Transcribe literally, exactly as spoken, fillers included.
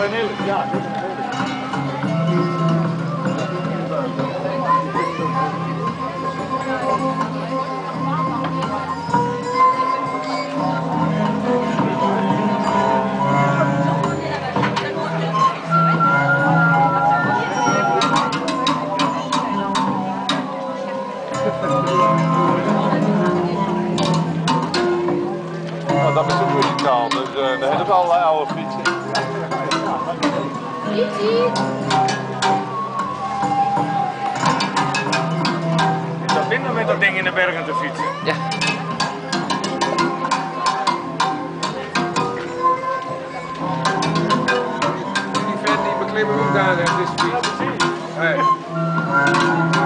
Ja. Nou, dat is een muzikaal, dus uh, daar hebben we allerlei oude fietsen. Is dat minder met dat ding in de bergen te fietsen? Ja. Die vent die beklimmen ook daar, hè, dit is fiets. Ja, precies. Hey.